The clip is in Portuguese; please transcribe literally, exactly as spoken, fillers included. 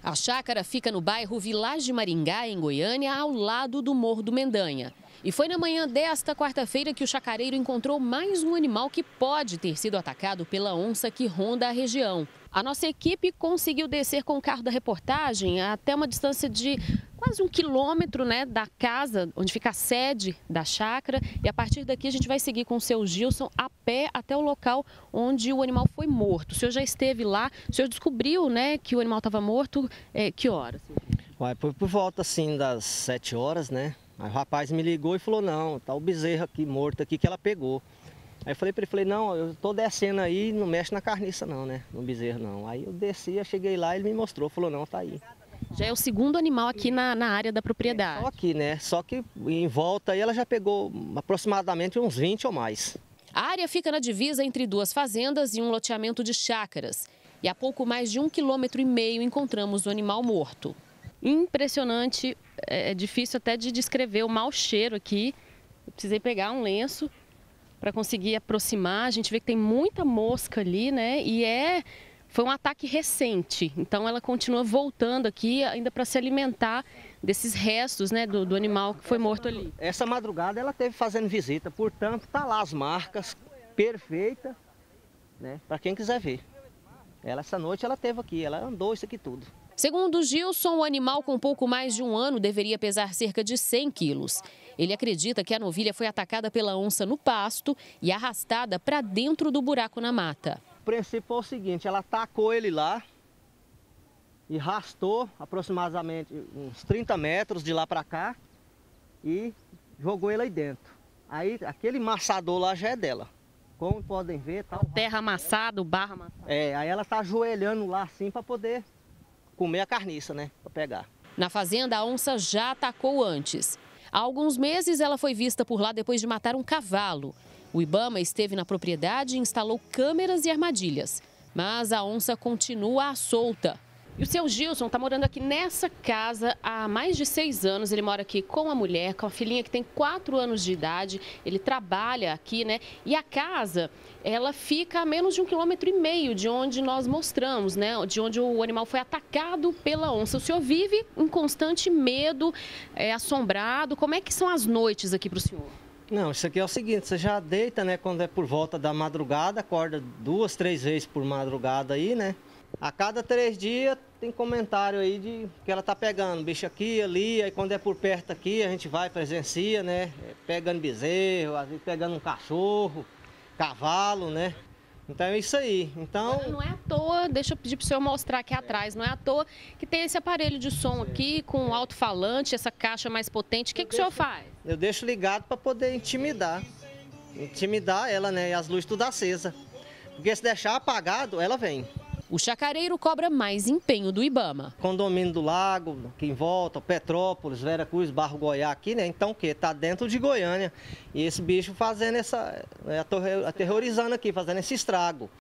A chácara fica no bairro Vilagem Maringá, em Goiânia, ao lado do Morro do Mendanha. E foi na manhã desta quarta-feira que o chacareiro encontrou mais um animal que pode ter sido atacado pela onça que ronda a região. A nossa equipe conseguiu descer com o carro da reportagem até uma distância de quase um quilômetro, né, da casa onde fica a sede da chácara. E a partir daqui a gente vai seguir com o seu Gilson a pé até o local onde o animal foi morto. O senhor já esteve lá, o senhor descobriu, né, que o animal estava morto, é, que horas? Ué, por, por volta assim das sete horas, né? Aí o rapaz me ligou e falou, não, tá o bezerro aqui morto aqui que ela pegou. Aí eu falei para ele, falei, não, eu tô descendo aí, não mexe na carniça não, né, no bezerro não. Aí eu desci, eu cheguei lá, ele me mostrou, falou, não, tá aí. Já é o segundo animal aqui na, na área da propriedade. É, só aqui, né, só que em volta aí ela já pegou aproximadamente uns vinte ou mais. A área fica na divisa entre duas fazendas e um loteamento de chácaras. E a pouco mais de um quilômetro e meio encontramos o animal morto. Impressionante, é difícil até de descrever o mau cheiro aqui. Eu precisei pegar um lenço para conseguir aproximar. A gente vê que tem muita mosca ali, né? E é, foi um ataque recente. Então ela continua voltando aqui ainda para se alimentar desses restos, né, do, do animal que foi morto ali. Essa madrugada ela teve fazendo visita, portanto tá lá as marcas perfeitas, né? Para quem quiser ver. Ela essa noite ela teve aqui, ela andou isso aqui tudo. Segundo Gilson, o animal com pouco mais de um ano deveria pesar cerca de cem quilos. Ele acredita que a novilha foi atacada pela onça no pasto e arrastada para dentro do buraco na mata. O princípio foi o seguinte, ela atacou ele lá e arrastou aproximadamente uns trinta metros de lá para cá e jogou ele aí dentro. Aí aquele maçador lá já é dela. Como podem ver, tá terra amassada, barro amassado. É, aí ela tá ajoelhando lá assim para poder comer a carniça, né, para pegar. Na fazenda, a onça já atacou antes. Há alguns meses, ela foi vista por lá depois de matar um cavalo. O Ibama esteve na propriedade e instalou câmeras e armadilhas. Mas a onça continua à solta. E o seu Gilson está morando aqui nessa casa há mais de seis anos. Ele mora aqui com a mulher, com a filhinha que tem quatro anos de idade. Ele trabalha aqui, né? E a casa, ela fica a menos de um quilômetro e meio de onde nós mostramos, né? De onde o animal foi atacado pela onça. O senhor vive em constante medo, é, assombrado. Como é que são as noites aqui para o senhor? Não, isso aqui é o seguinte, você já deita, né? Quando é por volta da madrugada, acorda duas, três vezes por madrugada aí, né? A cada três dias tem comentário aí de que ela tá pegando bicho aqui, ali, aí quando é por perto aqui a gente vai, presencia, né? Pegando bezerro, às vezes pegando um cachorro, cavalo, né? Então é isso aí. Então... Não é à toa, deixa eu pedir para o senhor mostrar aqui atrás, não é à toa que tem esse aparelho de som aqui com alto-falante, essa caixa mais potente. O que, que o senhor faz? Eu deixo ligado para poder intimidar, intimidar ela, né? E as luzes tudo acesa. Porque se deixar apagado, ela vem. O chacareiro cobra mais empenho do Ibama. Condomínio do Lago, aqui em volta, Petrópolis, Vera Cruz, Barro Goiá aqui, né? Então o quê? Tá dentro de Goiânia. E esse bicho fazendo essa, aterrorizando aqui, fazendo esse estrago.